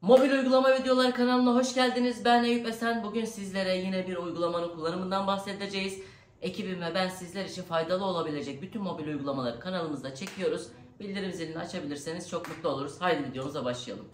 Mobil uygulama videoları kanalına hoş geldiniz. Ben Eyüp Esen. Bugün sizlere yine bir uygulamanın kullanımından bahsedeceğiz. Ekibim ve ben sizler için faydalı olabilecek bütün mobil uygulamaları kanalımızda çekiyoruz. Bildirim zilini açabilirseniz çok mutlu oluruz. Haydi videomuza başlayalım.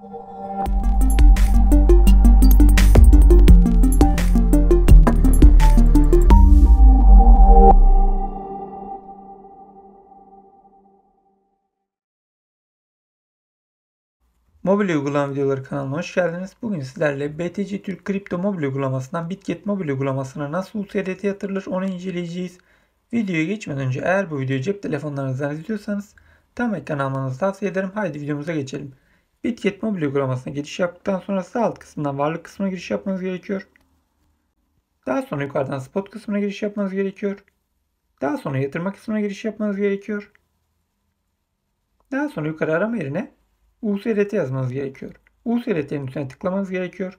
Mobil uygulama videoları kanalına hoş geldiniz. Bugün sizlerle BTC Türk Kripto mobil uygulamasından Bitget mobil uygulamasına nasıl USDT yatırılır onu inceleyeceğiz. Videoya geçmeden önce eğer bu videoyu cep telefonlarınızdan izliyorsanız tam ekran almanızı tavsiye ederim. Haydi videomuza geçelim. Bitget mobil uygulamasına giriş yaptıktan sonra sağ alt kısmından varlık kısmına giriş yapmanız gerekiyor. Daha sonra yukarıdan spot kısmına giriş yapmanız gerekiyor. Daha sonra yatırma kısmına giriş yapmanız gerekiyor. Daha sonra yukarı arama yerine USDT yazmanız gerekiyor. USDT'nin üstüne tıklamanız gerekiyor.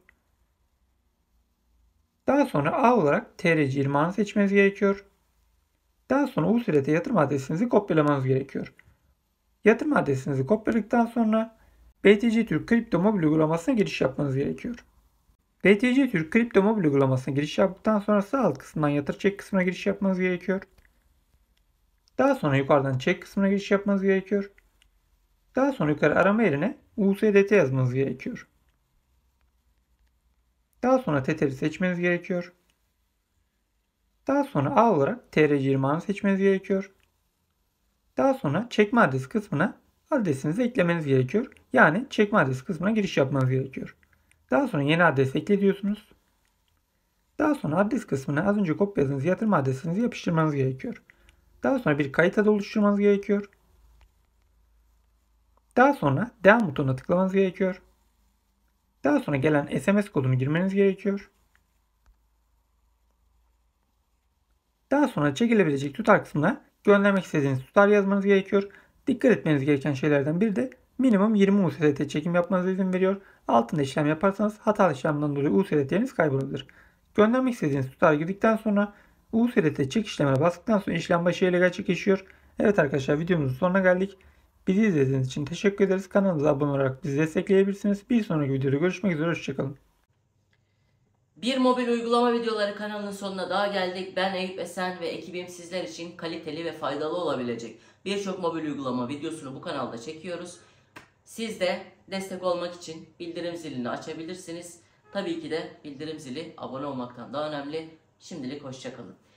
Daha sonra A olarak TRC20 ağını seçmeniz gerekiyor. Daha sonra USDT yatırım adresinizi kopyalamanız gerekiyor. Yatırım adresinizi kopyaladıktan sonra BTC Türk Kripto mobil uygulamasına giriş yapmanız gerekiyor. BTC Türk Kripto mobil uygulamasına giriş yaptıktan sonra sağ alt kısmından yatır çek kısmına giriş yapmanız gerekiyor. Daha sonra yukarıdan çek kısmına giriş yapmanız gerekiyor. Daha sonra yukarı arama yerine USDT yazmanız gerekiyor. Daha sonra Tether'i seçmeniz gerekiyor. Daha sonra A olarak TRC20 ağını seçmeniz gerekiyor. Daha sonra çekme adresi kısmına adresinizi eklemeniz gerekiyor. Yani çekme adresi kısmına giriş yapmanız gerekiyor. Daha sonra yeni adres ekle diyorsunuz. Daha sonra adres kısmına az önce kopyaladığınız yatırım adresinizi yapıştırmanız gerekiyor. Daha sonra bir kayıt adı oluşturmanız gerekiyor. Daha sonra devam butonuna tıklamanız gerekiyor. Daha sonra gelen SMS kodunu girmeniz gerekiyor. Daha sonra çekilebilecek tutar kısmına göndermek istediğiniz tutar yazmanız gerekiyor. Dikkat etmeniz gereken şeylerden biri de minimum 20 USDT çekim yapmanıza izin veriyor. Altında işlem yaparsanız hatalı işlemden dolayı USDT'niz kaybolabilir. Göndermek istediğiniz tutar girdikten sonra USDT çek işlemine bastıktan sonra işlem başarıyla gerçekleşiyor. Evet arkadaşlar, videomuzun sonuna geldik. Bizi izlediğiniz için teşekkür ederiz. Kanalımıza abone olarak bizi destekleyebilirsiniz. Bir sonraki videoda görüşmek üzere. Hoşçakalın. Bir mobil uygulama videoları kanalının sonuna daha geldik. Ben Eyüp Esen ve ekibim sizler için kaliteli ve faydalı olabilecek birçok mobil uygulama videosunu bu kanalda çekiyoruz. Siz de destek olmak için bildirim zilini açabilirsiniz. Tabii ki de bildirim zili abone olmaktan daha önemli. Şimdilik hoşça kalın.